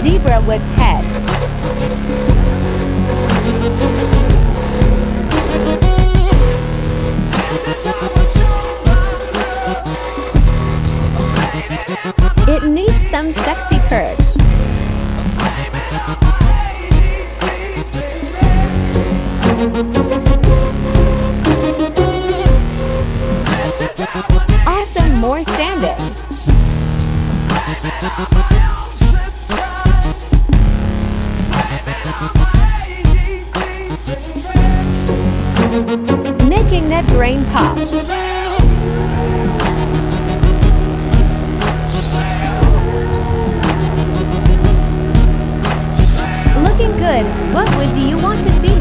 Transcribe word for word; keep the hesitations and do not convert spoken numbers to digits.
Zebra with head. It needs some sexy curves. Awesome, more sanding. Making that brain pop. Looking good. What wood do you want to see?